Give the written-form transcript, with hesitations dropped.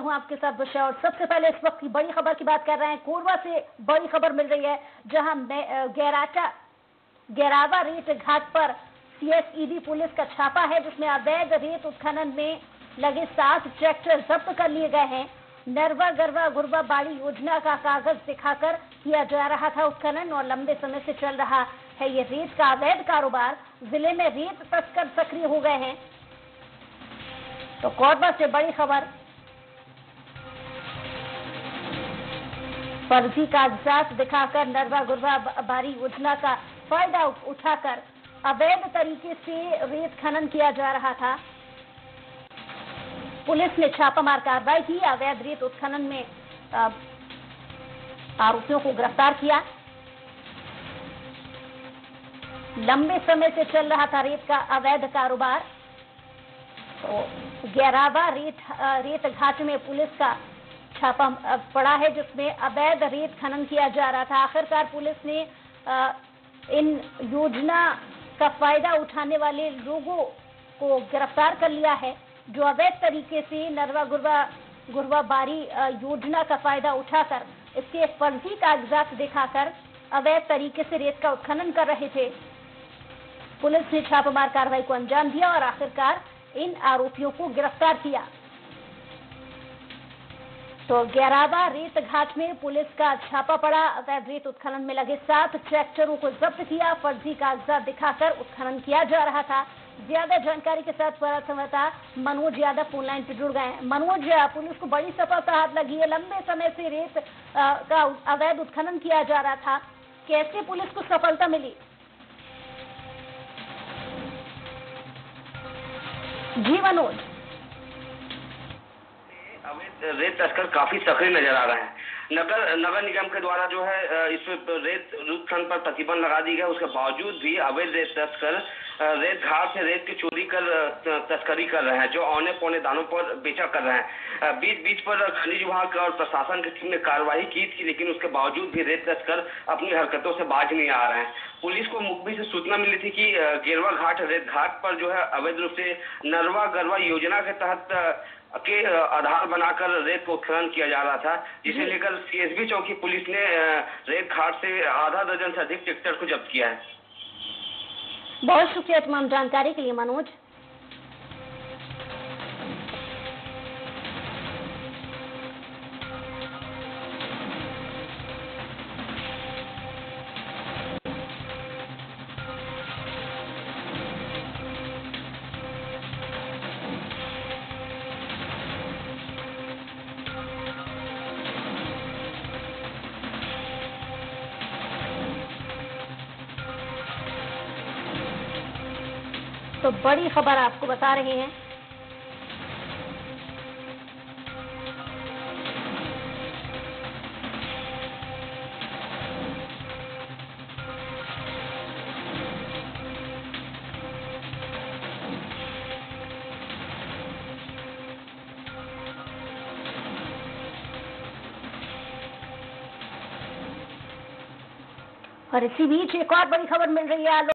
हूं आपके साथ बुशा। और सबसे पहले इस वक्त की बड़ी खबर की बात कर रहे हैं। कोरबा से बड़ी खबर मिल रही है, जहां गैरावा रेत घाट पर सीएसईबी पुलिस का छापा है, जिसमें अवैध रेत उत्खनन में लगे 7 ट्रैक्टर जब्त कर लिए गए हैं। नरवा गरवा गुरवा बाड़ी योजना का कागज दिखाकर किया जा रहा था उत्खनन, और लंबे समय से चल रहा है ये रेत का अवैध कारोबार। जिले में रेत तस्कर सक्रिय हो गए हैं। तो कोरबा से बड़ी खबर, फर्जी कागजात दिखाकर नरवा गुरवा बाड़ी योजना का फायदा उठाकर अवैध तरीके से रेत खनन किया जा रहा था। पुलिस ने छापामार कार्रवाई की, अवैध रेत उत्खनन में आरोपियों को गिरफ्तार किया। लंबे समय से चल रहा था रेत का अवैध कारोबार। तो गैरावा रेत घाट में पुलिस का छापा पड़ा है, जिसमें अवैध रेत खनन किया जा रहा था। आखिरकार पुलिस ने इन योजना का फायदा उठाने वाले लोगों को गिरफ्तार कर लिया है, जो अवैध तरीके से नरवा गुरवा बाड़ी योजना का फायदा उठाकर इसके फर्जी कागजात दिखाकर अवैध तरीके से रेत का उत्खनन कर रहे थे। पुलिस ने छापामार कार्रवाई को अंजाम दिया और आखिरकार इन आरोपियों को गिरफ्तार किया। तो गैरावा रेत घाट में पुलिस का छापा पड़ा, अवैध रेत उत्खनन में लगे 7 ट्रैक्टरों को जब्त किया। फर्जी कागजात दिखाकर उत्खनन किया जा रहा था। ज्यादा जानकारी के साथ हमारा संवाददाता मनोज यादव फोन लाइन पर जुड़ गए हैं। मनोज, पुलिस को बड़ी सफलता हाथ लगी है। लंबे समय से रेत का अवैध उत्खनन किया जा रहा था, कैसे पुलिस को सफलता मिली? जी मनोज। अवैध रेत तस्कर काफी सक्रिय नजर आ रहे हैं। नगर निगम के द्वारा जो है इस रेत उत्खनन पर प्रतिबंध लगा दी गया, उसके बावजूद भी अवैध रेत तस्कर रेत घाट से रेत की चोरी कर तस्करी कर रहे हैं, जो औने पौने दानों पर बेचा कर रहे हैं। बीच पर खनिज विभाग और प्रशासन की टीम ने कार्रवाई की थी, लेकिन उसके बावजूद भी रेत तस्कर अपनी हरकतों से बाज नहीं आ रहे हैं। पुलिस को मुखबिर से सूचना मिली थी कि गेरवा घाट रेत घाट पर जो है अवैध रूप से नरवा गरवा योजना के तहत के आधार बनाकर रेत को उत्खनन किया जा रहा था, जिसे लेकर सीएसबी चौकी पुलिस ने रेत घाट से आधा दर्जन से अधिक ट्रैक्टर को जब्त किया है। बहुत शुक्रिया तमाम जानकारी के लिए मनोज। तो बड़ी खबर आपको बता रहे हैं। और इसी बीच एक और बड़ी खबर मिल रही है।